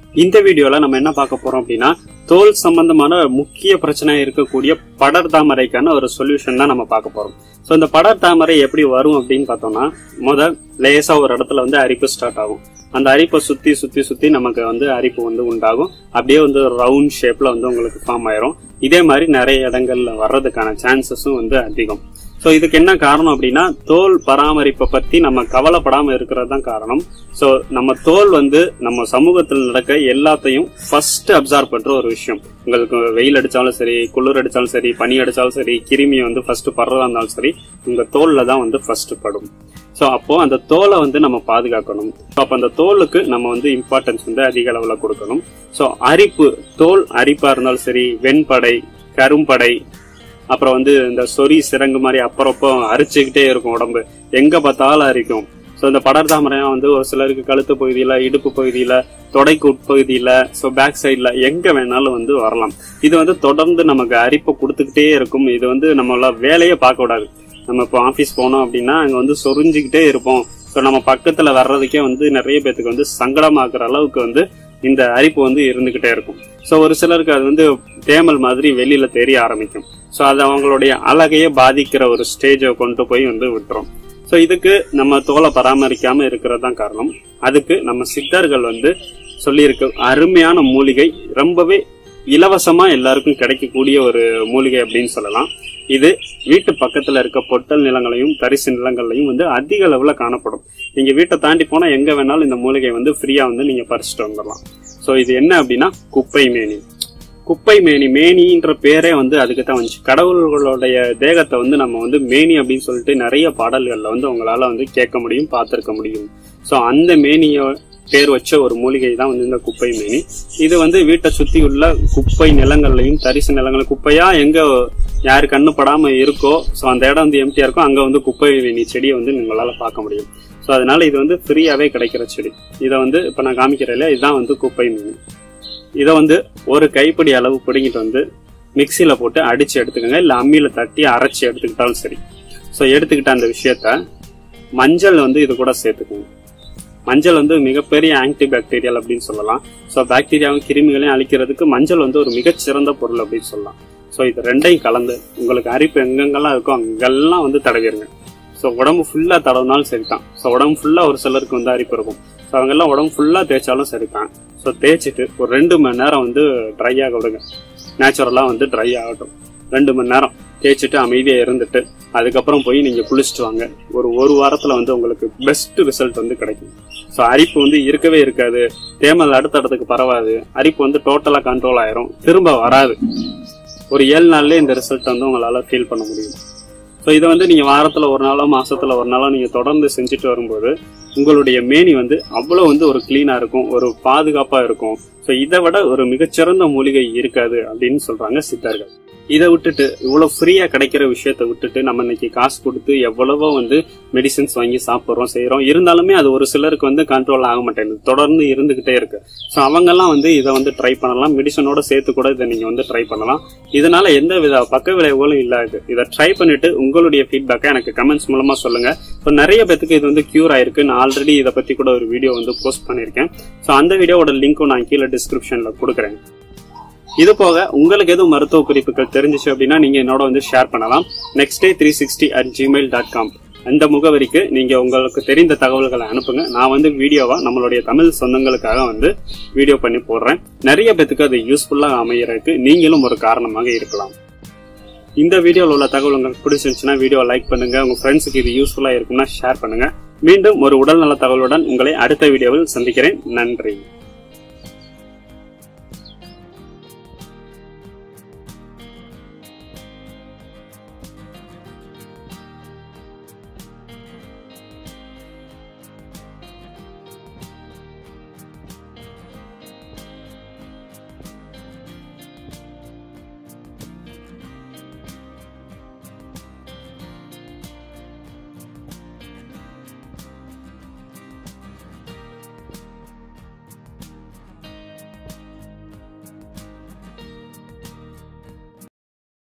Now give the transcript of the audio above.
இந்த வீடியோல நம்ம என்ன பார்க்க போறோம் அப்படின்னா தோல் சம்பந்தமான முக்கிய பிரச்சனையா இருக்கக்கூடிய படர் தாமரைக்கான ஒரு சொல்யூஷன் தான் நம்ம பார்க்க போறோம். சோ இந்த படர் தாமரை எப்படி வரும் அப்படின்னு பார்த்தோம்னா லேசா ஒரு இடத்துல அரிப்பு ஸ்டார்ட் ஆகும். அந்த அரிப்பை சுத்தி சுத்தி சுத்தி நமக்கு அரிப்பு உண்டாகும். அப்படியே ரவுண்ட் ஷேப்ல உங்களுக்கு ஃபார்ம் ஆயிரும். இதே மாதிரி நிறைய இடங்கள்ல வர்றதுக்கான சான்சஸும் அதிகம். சோ இதுக்கு என்ன காரணம் அப்படின்னா தோல் பராமரிப்பை பத்தி நம்ம கவலைப்படாம இருக்கிறது தான் காரணம். சோ நம்ம தோல் நம்ம சமூகத்தில் நடக்க எல்லாத்தையும் ஃபர்ஸ்ட் அப்சர்வ் பண்ற ஒரு விஷயம். உங்களுக்கு வெயில் அடிச்சாலும் சரி, குளிர் அடிச்சாலும் சரி, பனி அடிச்சாலும் சரி, கிருமி ஃபர்ஸ்ட் படுறதா இருந்தாலும் சரி, உங்க தோல்ல தான் ஃபர்ஸ்ட் படும். சோ அப்போ அந்த தோலை நம்ம பாதுகாக்கணும். அப்ப அந்த தோலுக்கு நம்ம இம்பார்ட்டன்ஸ் அதிக அளவுல கொடுக்கணும். சோ அரிப்பு, தோல் அரிப்பா இருந்தாலும் சரி, வெண்படை, கரும்படை, அப்புறம் இந்த சொறி சிறங்கு மாதிரி அப்பறப்போ அரிச்சுக்கிட்டே இருக்கும், உடம்பு எங்க பார்த்தாலும் அரிக்கும். சோ இந்த படர் தாமரையா ஒரு சிலருக்கு கழுத்து பகுதியில, இடுப்பு பகுதியில, தொடைக்கு உட்பகுதியில, சோ பேக் சைட்ல எங்க வேணாலும் வரலாம். இது தொடர்ந்து நமக்கு அரிப்பை கொடுத்துக்கிட்டே இருக்கும். இது நம்மள வேலையே பார்க்க விடாது. நம்ம இப்போ ஆபீஸ் போனோம் அப்படின்னா அங்க சொரிஞ்சுக்கிட்டே இருப்போம். சோ நம்ம பக்கத்துல வர்றதுக்கே நிறைய பேத்துக்கு சங்கடமாக்குற அளவுக்கு இந்த அரிப்பு இருந்துகிட்டே இருக்கும். சோ ஒரு சிலருக்கு அது தேமல் மாதிரி வெளியில தெரிய ஆரம்பிக்கும். சோ அது அவங்களுடைய அழகையே பாதிக்கிற ஒரு ஸ்டேஜை கொண்டு போய் விட்டுரும். சோ இதுக்கு நம்ம தோலை பராமரிக்காம இருக்கிறது தான் காரணம். அதுக்கு நம்ம சித்தர்கள் சொல்லியிருக்க அருமையான மூலிகை, ரொம்பவே இலவசமா எல்லாருக்கும் கிடைக்கக்கூடிய ஒரு மூலிகை அப்படின்னு சொல்லலாம். இது வீட்டு பக்கத்துல இருக்க பொட்டல் நிலங்களையும் தரிசு நிலங்களையும் அதிக அளவுல காணப்படும். நீங்க வீட்டை தாண்டி போனா எங்க வேணாலும் இந்த மூலிகை ஃப்ரீயா நீங்க பறிச்சுட்டு வந்துடலாம். சோ இது என்ன அப்படின்னா குப்பை மேனி. குப்பை மேனி, மேனின்ற பேரே அதுக்குதான் வந்துச்சு. கடவுள்களுடைய தேகத்தை நம்ம மேனி அப்படின்னு சொல்லிட்டு நிறைய பாடல்கள்ல உங்களால கேட்க முடியும், பார்த்திருக்க முடியும். சோ அந்த மேனிய பேர் வச்ச ஒரு மூலிகை தான் இந்த குப்பை மேனி. இது வீட்டை சுத்தி உள்ள குப்பை நிலங்கள்லையும் தரிசு நிலங்கள், குப்பையா எங்க யாரு கண்ணு படாம இருக்கோ, சோ அந்த இடம் எம்டியா இருக்கும், அங்க குப்பை மேனி செடியை உங்களால பார்க்க முடியும். சோ அதனால இது ஃப்ரீயாவே கிடைக்கிற செடி. இதை இப்ப நான் காமிக்கிறேன், இதுதான் குப்பை மேனி. இதை ஒரு கைப்பிடி அளவு பிடிங்கிட்டு மிக்சியில போட்டு அடிச்சு எடுத்துக்கோங்க, இல்ல அம்மியில தட்டி அரைச்சி எடுத்துக்கிட்டாலும் சரி. சோ எடுத்துக்கிட்ட அந்த விஷயத்த மஞ்சள் இது கூட சேர்த்துக்கோங்க. மஞ்சள் மிகப்பெரிய ஆன்டி பாக்டீரியல் அப்படின்னு சொல்லலாம். சோ பாக்டீரியாவும் கிருமிகளையும் அழிக்கிறதுக்கு மஞ்சள் ஒரு மிகச்சிறந்த பொருள் அப்படின்னு சொல்லலாம். சோ இது ரெண்டையும் கலந்து உங்களுக்கு அரிப்பு எங்கெங்கெல்லாம் இருக்கோ அங்கெல்லாம் தடவிடுங்க. சோ உடம்பு ஃபுல்லா தடவினாலும் சரிதான். சோ உடம்பு ஃபுல்லா ஒரு சிலருக்கு அரிப்பு இருக்கும். சோ அவங்க எல்லாம் உடம்பு ஃபுல்லா தேய்ச்சாலும் சரிதான். சோ தேய்ச்சிட்டு ஒரு 2 மணி நேரம் ட்ரை ஆக விடுங்க. நேச்சுரலா ட்ரை ஆகட்டும். 2 மணி நேரம் தேய்ச்சிட்டு அமைதியா இருந்துட்டு அதுக்கப்புறம் போய் நீங்க குளிச்சுட்டு வாங்க. ஒரு வாரத்துல உங்களுக்கு பெஸ்ட் ரிசல்ட் கிடைக்கும். சோ அரிப்பு இருக்கவே இருக்காது. தேமல் அடுத்த இடத்துக்கு பரவாது. அரிப்பு டோட்டலா கண்ட்ரோல் ஆயிரும், திரும்ப வராது. ஒரு 7 நாள்லயே இந்த ரிசல்ட் உங்களால ஃபீல் பண்ண முடியும். சோ இதை நீங்க வாரத்துல ஒரு நாளோ மாசத்துல ஒரு நாளோ நீங்க தொடர்ந்து செஞ்சுட்டு வரும்போது உங்களுடைய மேனி அவ்வளவு ஒரு கிளீனா இருக்கும், ஒரு பாதுகாப்பா இருக்கும். சோ இதை விட ஒரு மிகச்சிறந்த மூலிகை இருக்காது அப்படின்னு சொல்றாங்க சித்தர்கள். இதை விட்டுட்டு இவ்வளவு ஃப்ரீயா கிடைக்கிற விஷயத்த விட்டுட்டு நம்ம இன்னைக்கு காசு கொடுத்து எவ்வளவோ மெடிசின்ஸ் வாங்கி சாப்பிடுறோம், செய்யறோம். இருந்தாலுமே அது ஒரு சிலருக்கு கண்ட்ரோல் ஆக மாட்டேங்குது, தொடர்ந்து இருந்துகிட்டே இருக்கு. சோ அவங்க எல்லாம் இதை ட்ரை பண்ணலாம். மெடிசனோட சேர்த்து கூட இதை நீங்க ட்ரை பண்ணலாம். இதனால எந்த வித பக்க விளைவுகளும் இல்லாது. இதை ட்ரை பண்ணிட்டு உங்களுடைய ஃபீட்பேக்கை எனக்கு கமெண்ட்ஸ் மூலமா சொல்லுங்க. சோ நிறைய பேருக்கு இது கியூர் ஆயிருக்கு. நான் ஆல்ரெடி இதை பத்தி கூட ஒரு வீடியோ போஸ்ட் பண்ணிருக்கேன். சோ அந்த வீடியோட லிங்க்கும் நான் கீழே டிஸ்கிரிப்ஷன்ல கொடுக்குறேன். இது போக உங்களுக்கு எதுவும் மருத்துவ குறிப்புகள் தெரிஞ்சிச்சு அப்படின்னா நீங்க என்னோட ஷேர் பண்ணலாம். Nextday360@gmail.com அந்த முகவரிக்கு நீங்க உங்களுக்கு தெரிந்த தகவல்களை அனுப்புங்க. நான் வீடியோவா நம்மளுடைய தமிழ் சொந்தங்களுக்காக வீடியோ பண்ணி போடுறேன். நிறைய பேத்துக்கு அது யூஸ்ஃபுல்லா அமையறதுக்கு நீங்களும் ஒரு காரணமாக இருக்கலாம். இந்த வீடியோல உள்ள தகவல் உங்களுக்கு பிடிச்சிருந்துச்சுன்னா வீடியோ லைக் பண்ணுங்க. உங்க ஃப்ரெண்ட்ஸுக்கு இது யூஸ்ஃபுல்லா இருக்கும்னா ஷேர் பண்ணுங்க. மீண்டும் ஒரு உடல்நல தகவலுடன் உங்களை அடுத்த வீடியோவில் சந்திக்கிறேன். நன்றி.